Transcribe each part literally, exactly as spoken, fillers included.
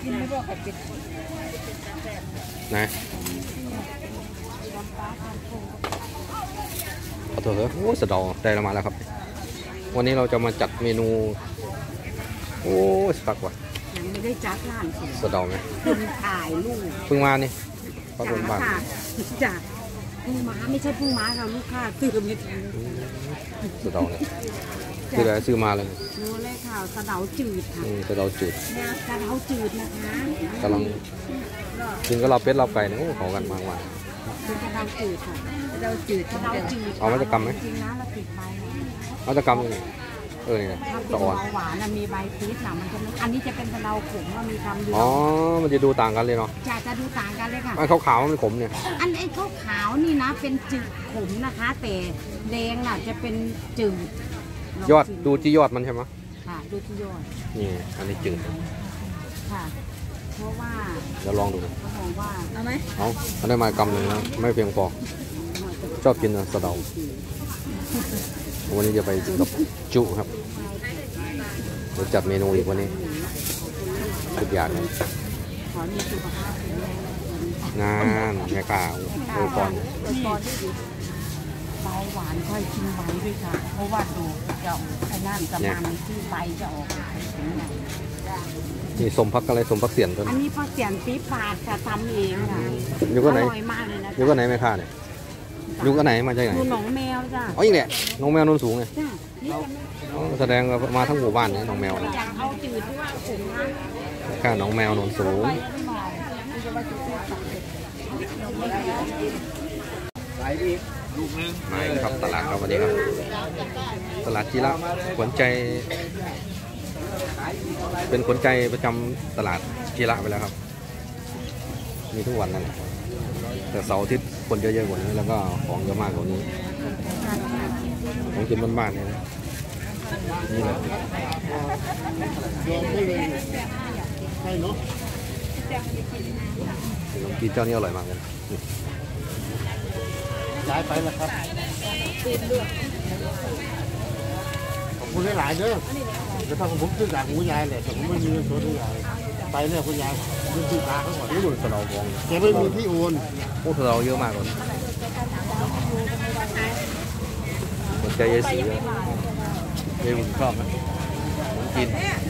กินไม่บอกไข่เป็ดนะขอโทษครับโอ้สะดอได้เรามาแล้วครับ วันนี้เราจะมาจัดเมนูโอ้สปักว่ะยังไม่ได้จัดร้านสิสะดอไหมคุณถ่ายลูกเพิ่งมานี่ปลาบนบ้านจ้ะพึ่งมาไม่ใช่พึ่งมาค่ะลูกค้าซื้อไม่ทันสะดอเลยคืออะไรซื้อมาเลยรู้เลยค่ะสะเดาจืดค่ะสะเดาจืดสะเดาจืดนะคะกำลังกินก็เราเป็ดเราไก่เนี่ยขอกันมากว่าสะเดาจืดค่ะสะเดาจืดสะเดาจืดเอามาจะกำไหมจริงนะเราติดใบเอาจะกำเลยเออเนี่ยตะวันหวานมีใบพีชหนามันจะอันนี้จะเป็นสะเดาขมว่ามีคำเดียวอ๋อมันจะดูต่างกันเลยเนาะจะจะดูต่างกันเลยค่ะไอ้ขาวขาวมันขมเนี่ยอันไอ้ขาวขาวนี่นะเป็นจืดขมนะคะแต่แดงน่ะจะเป็นจืดยอดดูที่ยอดมันใช่ไหมค่ะดูที่ยอดนี่อันนี้จืดค่ะเพราะว่าเดี๋ยวลองดูเขาบอกว่าเอาไหมเอาอันนี้มากำหนึ่งนะไม่เพียงพอชอบกินนะสะเดาวันนี้จะไปกินกับจุครับเดี๋ยวจัดเมนูอีกวันนี้ทุกอย่างเลยงานแม่กาโอปอนเบาหวานค่อยกินไว้ด้วยค่ะเพราะว่าดูจะไอ้นั่นจะมันที่ใบจะออกนี่สมพักอะไรสมพักเสียนตัวนี้อันนี้พักเสียนปี๊บปาดจะทำเองค่ะอยู่ก็ไหนอร่อยมากเลยนะอยู่ก็ไหนแม่ค้าเนี่ยอยู่ก็ไหนมาจากไหนอยู่หนองแมวจ้ะอ๋ออีกแหละหนองแมวนนสูงไงแสดงมาทั้งหมู่บ้านเนี่ยหนองแมวอยากเอาจืดด้วยว่าผมนะค่าหนองแมวนนสูงมาครับตลาดเราวันนี้ครับตลาดจีระขวัญใจเป็นขวัญใจประจำตลาดจีระไปแล้วครับมีทุกวันนั่นแหละแต่เสาร์อาทิตย์คนเยอะๆกว่านี้แล้วก็ของเยอะมากกว่านี้ของกินบ้านๆเนี่ยนะนี่แหละกินเจ้านี้อร่อยมากเลยย้ายไปแล้วครับขอบคุณหลายๆเด้อจะทำผมซื้อจากหูยายเลยแต่ผมไม่มีเงินสดยายไปเนี่ยคุณยายเงินซื้อตาเขาก่อนนี่ดูสะเดาบองแกไม่มีที่โอนโอ้สะเดาเยอะมากเลยคนใจเยอะสีเดี๋ยวผมชอบนะผมกิน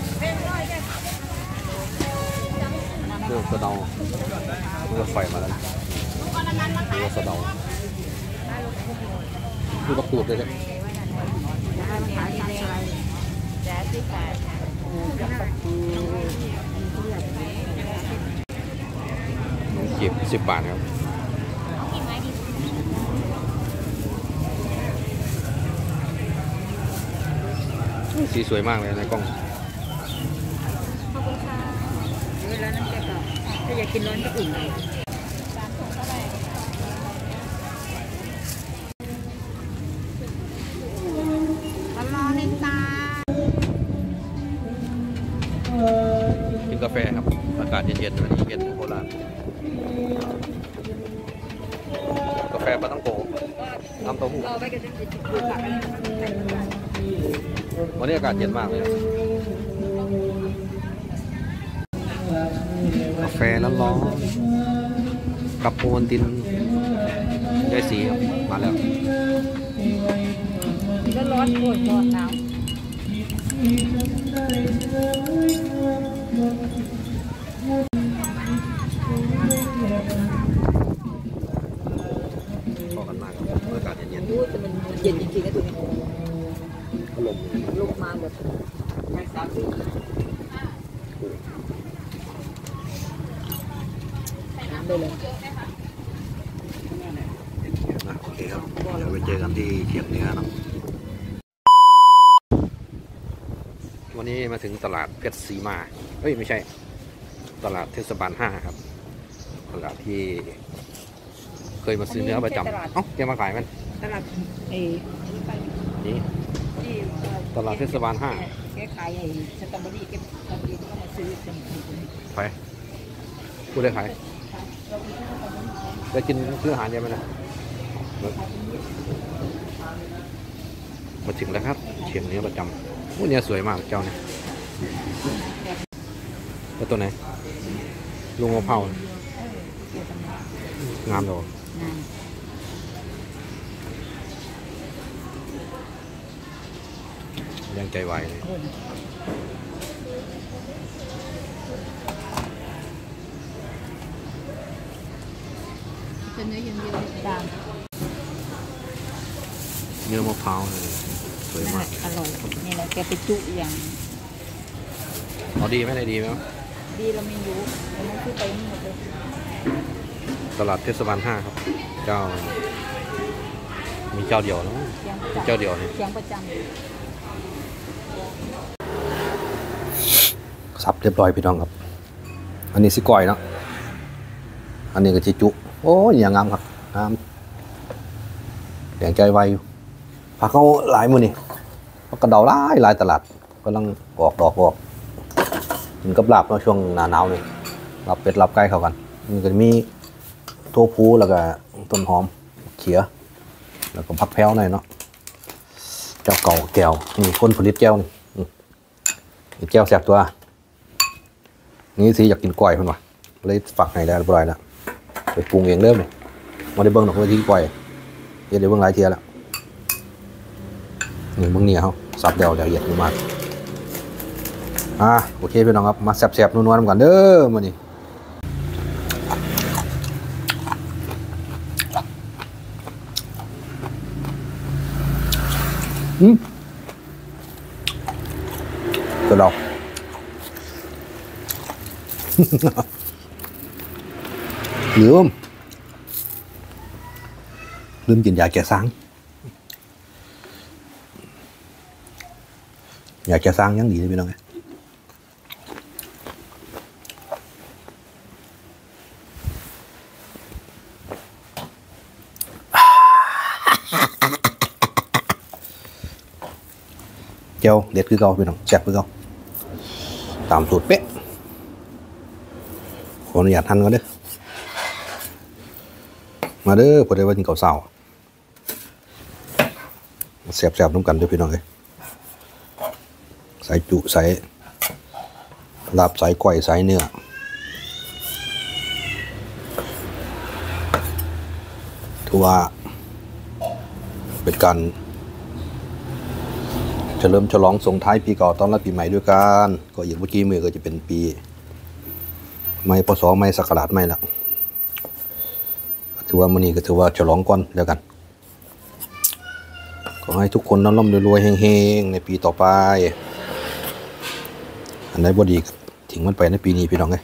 เรื่องสะเดาเรื่องไฟมาแล้วเรื่องสะเดาดูประตูเลยเนี่ยเก็บสิบบาทครับสีสวยมากเลยในกล้องขอบคุณค่ะเวลาน้ำแกก็ถ้าอยากกินร้อนก็อุ่นเลยกินกาแฟครับอากาศเย็นๆวันนี้เย็นโคราชกาแฟปลาต้องโกน้ำเต้าหู้วันนี้อากาศเย็นมากเลยกาแฟร้อนๆกับโอนตินยายสีครับมาแล้วแล้วร้อนปวดร้อนหนาวพอกันมากครับอากาศเย็นๆดูแต่มันเย็นจริงๆนะตัวนี้ลมลมมาแบบไม่สามสิบน้ำได้เลยนะโอเคครับเดี๋ยวไปเจอกันที่เชียงเหนือนะวันนี้มาถึงตลาดเพชรศรีมาเอ้ยไม่ใช่ตลาดเทศบาลห้าครับตลาดที่เคยมาซื้อเนื้อประจำเอ้าแกมาขายมันตลาดเอนี่ตลาดเทศบาลห้าแกขายไอ้สตรอเบอรี่แกตอนนี้ก็มาซื้อไปพูดได้ขายได้กินซื้ออาหารเยอะไหมนะมาถึงแล้วครับเชียงเนื้อประจำวันนี้สวยมากเจ้าเนี่ยแล้วตัวไหนลุงมะพร้าวเกี่ยวกับงานงามเลยงานเลี้ยงใจไวเลยเออเป็นเนื้ออย่างเดียวตามเนื้อมะพร้าวเลยสวยนั่นมาแหกละอร่อยนี่แหละแกไปจุอย่างเอาดีไหมได้ดีไหมดีเราไม่รู้เราไม่คือไปนี่หมดเลยตลาดเทศบาลห้าครับ เจ้า มีเจ้าเดียวเนาะเสียงประจำเจ้าเดียวนี่เสียงประจสับเรียบร้อยพี่น้องครับ อันนี้สิก้อยเนาะอันนี้ก็จิจุ โอ้ยอย่างงามครับงามแข็งใจไวอยู่ผักเขาหลายมือนี่ผักกระเดาหลายหลายตลาดกำลังออกดอกออกกินกับลาบเนาะช่วงหน้าหนาวนี่ลาบเป็ดลาบไก่เข้ากันมันก็จะมีทั่วพูแล้วก็ต้นหอมเขียแล้วก็ผักแพ้วหน่อยเนาะเจ้าเก่าแก้วนี่คนผลิตแก้วนี่อืมนี่แก้วแสบตัวนี่สิอยากกินกล้วยเพิ่นว่ะเลยฝักให้แล้วเรียบร้อยแล้วไปปรุงเองเริ่มเลยมาได้เบิ่งดอกเลยที่กล้วยเฮ็ดได้เบิ่งหลายเที่ยแล้วนี่เบิ่งเนี่ยเฮาสับเดียวละเอียดมากอ่ะโอเคพี่น้องครับมาแซ่บๆนัวๆกันเด้อมื้อนี้อืมก็เรา ลืมลืมกินยาแก้ซังยาแก้ซังยังดีเลยพี่น้องไงเจ้าเด็ดคือเก่าพี่น้องแซ่บคือเก่าตามสูตรเป๊ะขออนุญาตทันก่อนเด้อมาเด้อพอได้ว่ากินข้าวเช้าแซ่บๆน้ำกันเด้อพี่น้องเอ้ยใส่จุใส่ลาบใส่ก้อยใส่เนื้อถือว่าเป็นการเฉลิมฉลองส่งท้ายปีเก่าต้อนรับปีใหม่ด้วยกันก็อีกเมื่อกี้มือก็จะเป็นปีใหม่พศใหม่ศักราชใหม่ละถือว่ามื้อนี้ก็ถือว่าฉลองก่อนแล้วกันขอให้ทุกคนร่ำๆรวยๆเฮงๆในปีต่อไปอันไหนบ่ดีทิ้งมันไปในปีนี้พี่น้องเอ้ย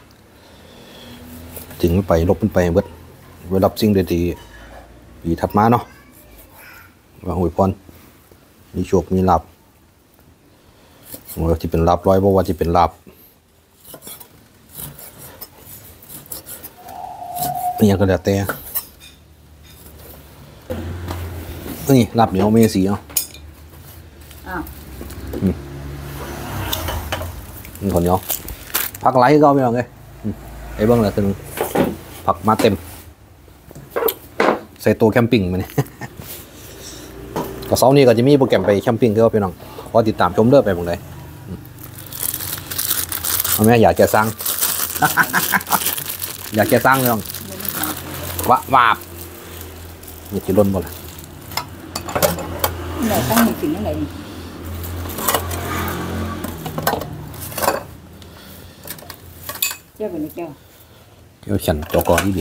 ทิ้งมันไปลบมันไปเบิดไว้รับสิ่งดีๆปีถัดมาเนาะว่าอวยพรมีโชคมีลาภว่าที่เป็นลาภร้อยบ่ว่าที่เป็นลาภนี่ก็แล้วแต่นี่ลาบเหนียวเมสีเนาะอ้าวนี่คนเหนียวผักไหลก็ไม่ลองเลยไอ้เบิ้งแหละคือผักมาเต็มใส่ตัวแคมปิ้งมาเนี่ยก็เสาร์นี้ก็จะมีโปรแกรมไปแคมปิ้งก็พี่น้องขอติดตามชมเด้อไปหมดเลยเอาแม่อยากแกสร้าง อยากแกสร้างเลยน้องวะวาบนี่จะล้นหมดเลยไหนตั้งมีสิ่งอะไรนี่เจ้าเป็นเจ้าเดี๋ยวฉันจอกอนี่ดิ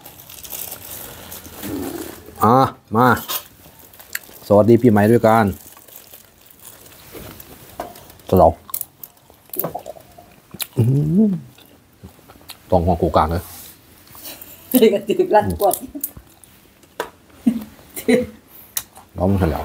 อ่ะมาสวัสดีปีใหม่ด้วยกันตลอดต้องห้องกูกลางเลยเด็กติดลั่นกวดร้องมันแล้ว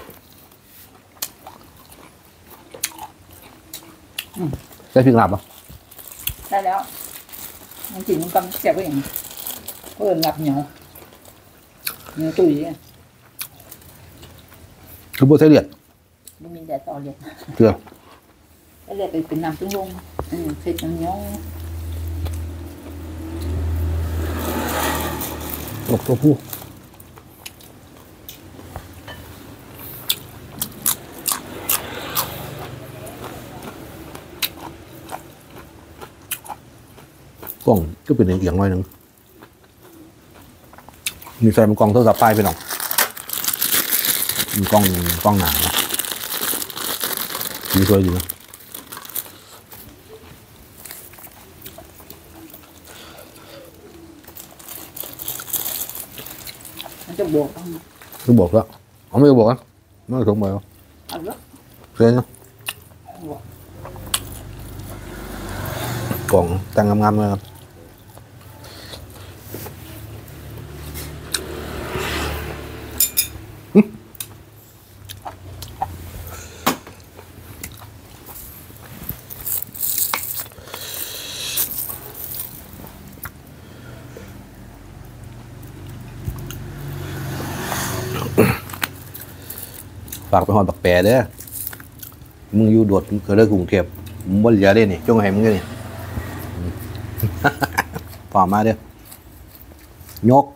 ใช่พริกลาบปะได้แล้วมันกินมันกำเสียบไปอย่างนี้เพื่อนหลับเหนียวเหนียวตุ๋ยอ่ะคือบัวไส้เลือดมันมีแต่ต่อเลยเกลือแล้วเลยไปเป็นน้ำตุ้งลงอืมเสร็จน้ำเหนียวหลกตัวผู้กล้องก็เป็นเอียงๆหน่อยหนึ่งมีใส่มันกล้องโทรศัพท์ป้ายไปหน่อยมีกล้องกล้องหนาดีสวยดีนะมันจะบวกต้อง cứ bột đó không biết bột á nó là thùng mày không ăn rất xuyên nhá còn tăng ngâm ngâm nữaฝากไปหอดปักแปรเด้อมึงอยู่โดดมึงเคยได้กรุงเทพมึงบ่เหลือได้นี่จงให้มึงนี่ ฝากมาเด้อยก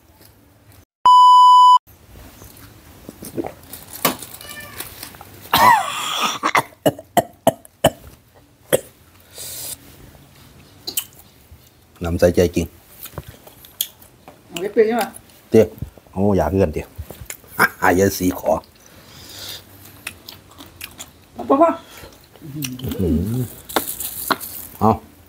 น้ำใจใจจริงเอาไปเป็นใช่ไหมเตี้ยโอ้อยากเกินเตี้ยหายาสีขอป๊าป๊าเอา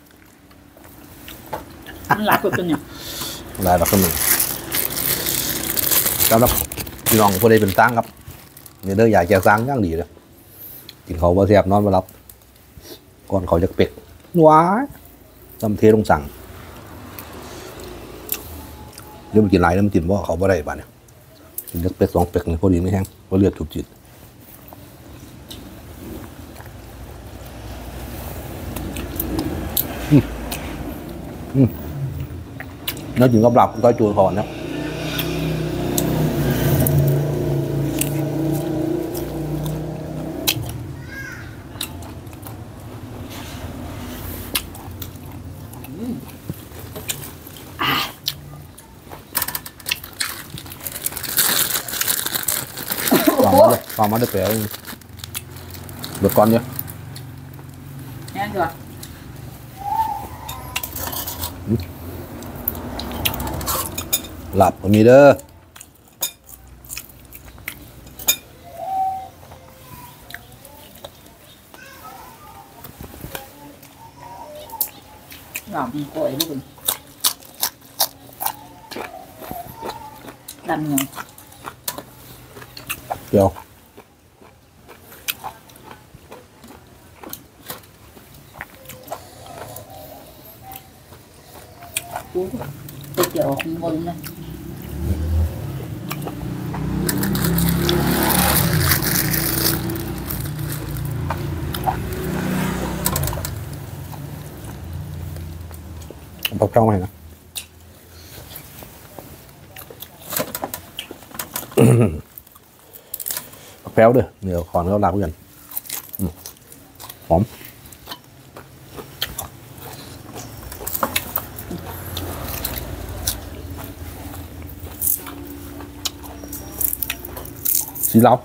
มันหลายกว่าตัวเนี่ยลายแบบคนหนึ่งสำหรับพี่น้องผู้ใดเป็นสร้างครับเนี่ยเด้ออยากจะสร้างย่างดีเลยกินเขาบ่แซ่บนอนบ่หลับก่อนเขาจะเป็กว้ายจำเทลงสั่งเดี๋ยวมันกินหลายแล้วมันกินว่าเขาบ่ได้บ้านเนี่ยกินเล็กเป็กสองเป็กนี่พอดีไม่แห้งเพราะเลือดจุบจิตnó chỉ ngọc lọc coi chuột hòn đó còn mất được còn mất được vẻ được con chưa nghe chưa หลับมีเด้อ làm cội luôn làm nhiều เดี๋ยว cú tôi kiểu mừng này ปักแป้วไหมนะ ปักแป้วเด้อเดี๋ยวขอนเขาลากเพื่อนหอมสีเหล้า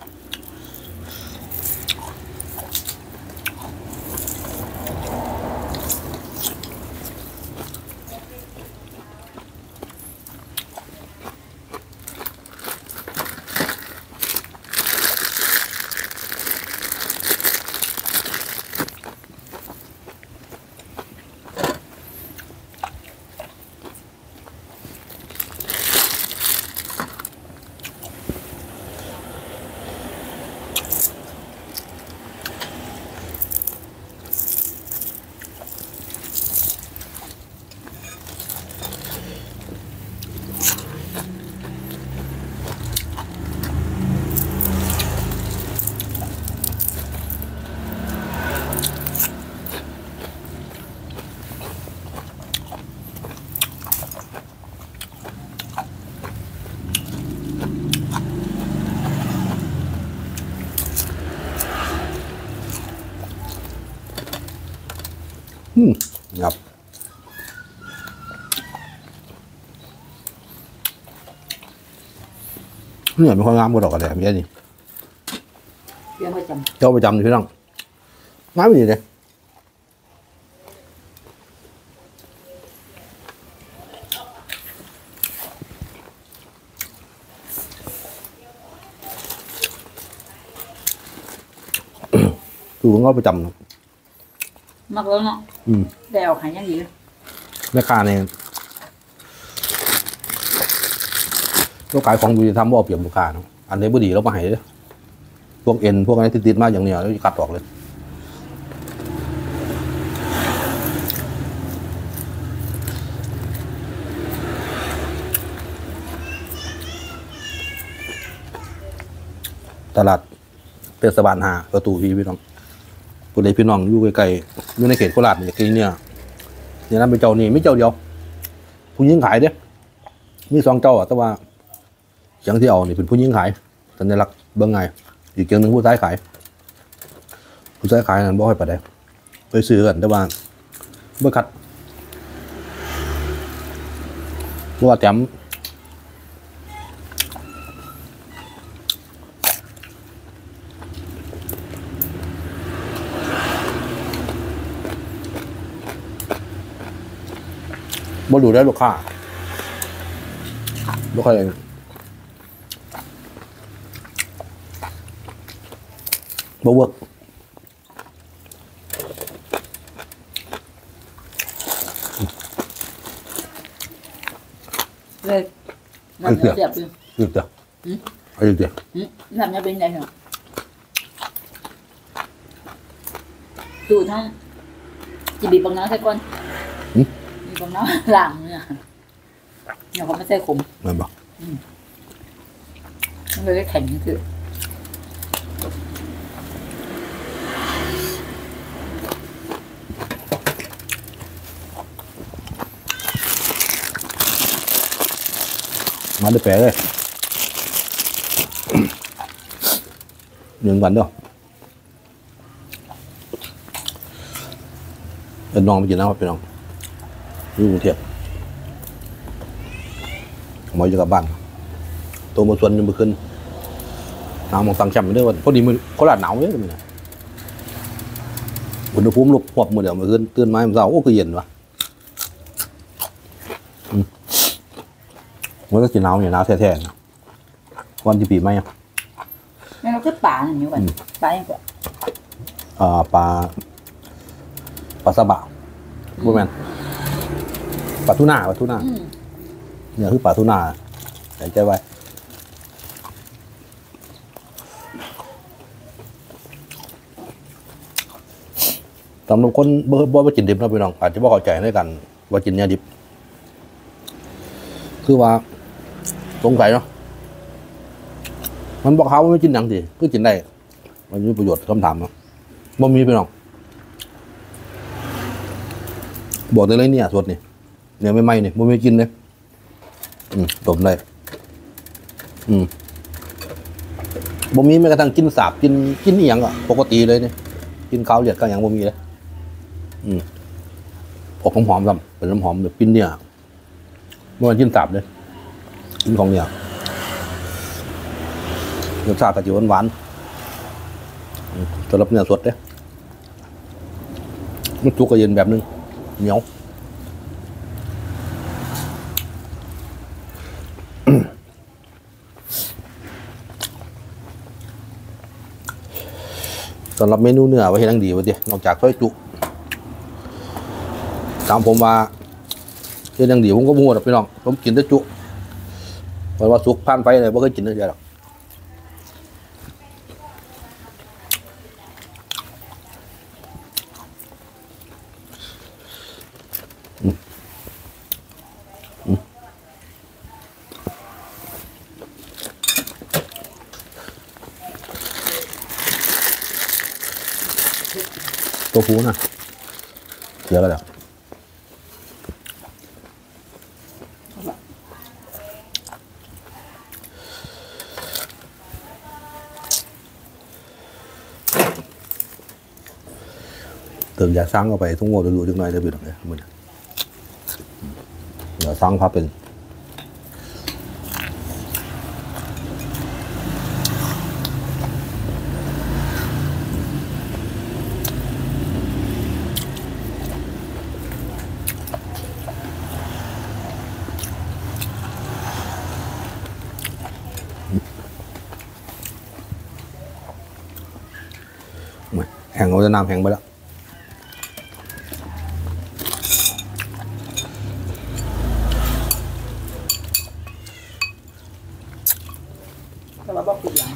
อืมครับเนี่ยมีความงามกว่าดอกกระแดมเยอะนี่เรื่องประจเจ้าประจำอยู่ที่นั่งงามดีเลยตู้ของเราประจำเนาะมักแล้วเนาะอืมได้ออกหายยังดีแม่ค้าเนี่ยเราขายของดีทำว่าเอาเปรียบลูกค้าเนาะอันนี้บ่ดีเรามาให้เลยพวกเอ็นพวกอะไรที่ติดมาอย่างเนี้ยเราจะกัดออกเลยตลาดเทศบาลห้าประตูพี่พี่น้องผู้ใดพี่น้องอยู่ไกลๆอยู่ในเขตโคราชเนี่ยคือเนี่ยเนี่ยนั่นเป็นเจ้านี่ไม่เจ้าเดียวผู้หญิงขายเด้มีสองเจ้าอะแต่ว่าอย่างที่เอานี่เป็นผู้หญิงขายสัญลักษณ์เบื้องไงอีกอย่างหนึ่งผู้ชายขายผู้ชายขายนั้นบ่ให้ไปได้ไปซื้อกันแต่ว่าเมื่อคัดเพราะว่าแต้มบ่ดูได้ลูกค้าบ่ค่อยบ่เวิร์กเลยน้ำเนี่ยเสียบอยู่อีกเดียวเอาอีกเดียวอืมน้ำเนี่ยเป็นไงเหรอดูทั้งจีบีบังน้ำใส่ก้อนมีบังน้ำหลังเนี่ยเนี่ยเขาไม่ใส่ขมนั่นบ่มันเลยแข็งคือมาได้แปลเลยหนึ่งวันเดียวเป็นน้องไปกินน้ำครับพี่น้องอยู่กรุงเทพหมออยู่กับบ้านตัวมาส่วนยังไม่ขึ้นหนาวมองสังแชมป์ไปด้วยวันพอดีมือโคราชหนาวเลยมันนะอุณหภูมิลบหวบมือเดียวมาขึ้นตื่นมาเมื่อเช้าโอ้คือเย็นวะมันก็กินหนาวอย่างหนาวแท้ๆนะวันที่ปีใหม่อะนี่เราคือป่าอย่างนี้ก่อนป่าอย่างก่อนอ่าปลาปลาสบะบูแมนปลาทูน่าปลาทูน่าเนี่ยคือปลาทูน่าใส่ใจไว้สำหรับคนบ่บ่ไปกินดิบนะพี่น้องอาจจะบ่เข้าใจในกันว่ากินเนี่ยดิบคือว่าสงสัยเนาะมันบอกเขาว่าไม่กินอย่างดีก็กินได้มันมีประโยชน์คำถามเนาะบ่มีพี่น้องบอกได้เลยเนี่ยสดนี่เนี่ยไม่ไหม้เนี่ยบ่มีกินเลยอืมต้มได้อืมบ่มีแม้กระทั่งกินสาบกินกินอีหยังอ่ะปกติเลยเนี่ยกินข้าวเลือดก็อย่างบ่มีเลยอืมออกหอมๆซ้ำเป็นน้ำหอมแบบปิ้นเนี่ยเมื่อวันกินสาบเลยกินของเนี่ยรสชาติก็จะหวานๆสำหรับเนื้อสดเนี่ยมันจุกก็เย็นแบบนึงเหนียวสำหรับเมนูเนื้อไว้ให้ทั้งดีวะเดียนอกจากซอยจุตามผมว่าเฮ็ดทั้งดีผมก็บ่ฮู้ดอกพี่น้องผมกินแต่จุเพราะว่าสุกผ่านไปเลยบ่เคยกินเลยหรอกตัวฟูนะเสียแล้วเติมยาสร้างเข้าไปทุ่งโง่ดูๆจังหน่อยจะเป็นแบบนี้มันยาสร้างพับเป็นแห้งเราจะน้ำแห้งไปแล้วแต่ว่าบอกผิดอย่าง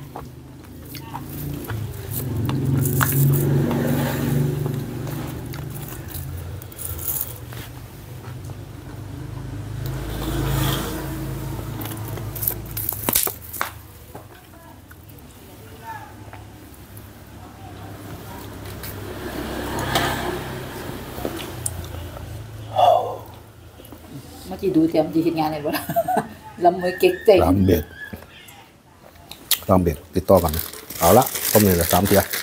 เมื่อกี้ดูเตรียมจะเห็นงานเลยบ่ล่ะลำมือเก๊กเจ๋งสามเบ็ดสามเบ็ดติดต่อกันเอาละต้มนี่แหละสามเทีย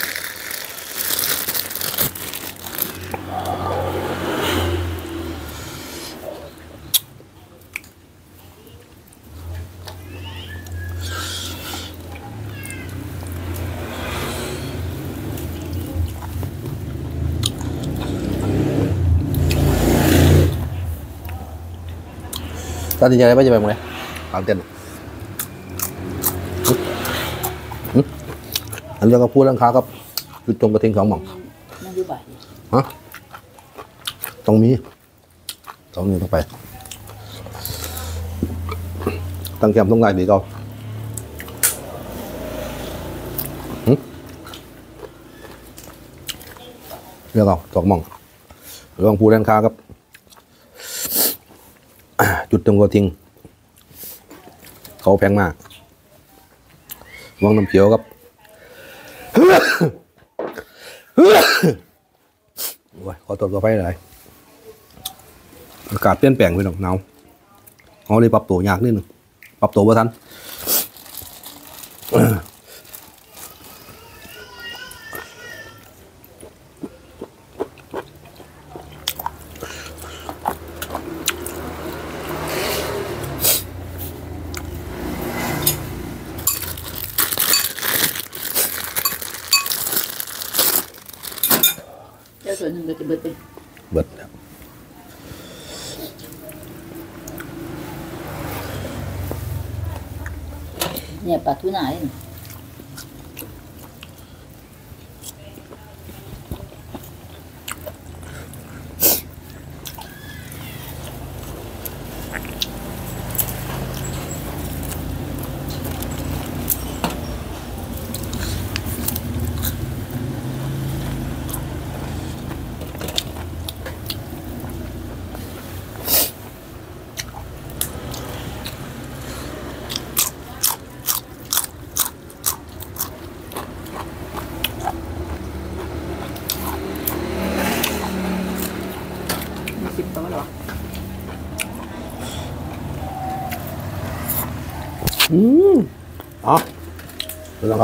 ตัดสินใจได้ไหมจะไปหมดเลยตามเต้นอันนี้ก็พูดเรื่องค้ากับจุดจงกระทิงสองหม่องนั่นดูบ่ายฮะต้องมีสองนี้ต้องไปตั้งแคมป์ต้องไงดีก็เรื่องเอาสองหม่องเรื่องพูดเรื่องค้ากับจุดจงกระทิงเขาแพงมากวังน้ำเขียวครับโอ้ยขอตรวจกาแฟหน่อยอากาศเปลี่ยนแปลงไปหน่อยหนาวเขาเลยปรับตัวยากนิดนึงปรับตัวบ่ทันเจ้าส่วนหนึ่งก็จะเบิดเป็นเบิดแล้วเนี่ยปลาทูน่าเนี่ย สิบตัวหรออืมอ๋อดูนะครับ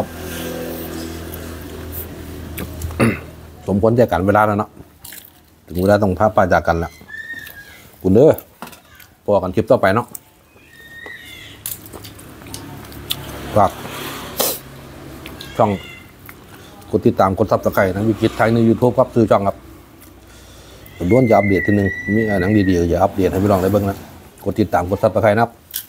สมควรแจกกันเวลาแล้วเนาะถึงเวลาต้องพาป้าจากกันแล้วคุณเด้อพอกันคลิปต่อไปเนาะฝากช่องกดติดตามกดซับสไครต์นะวิกิตไทยใน YouTube ครับซื้อช่องครับผมล้วนจะอัปเดตทีนึงมีหนังดีๆอย่าอัปเดตให้พี่น้องได้เบิ่งนะกดติดตามกดซับสไครต์นะครับ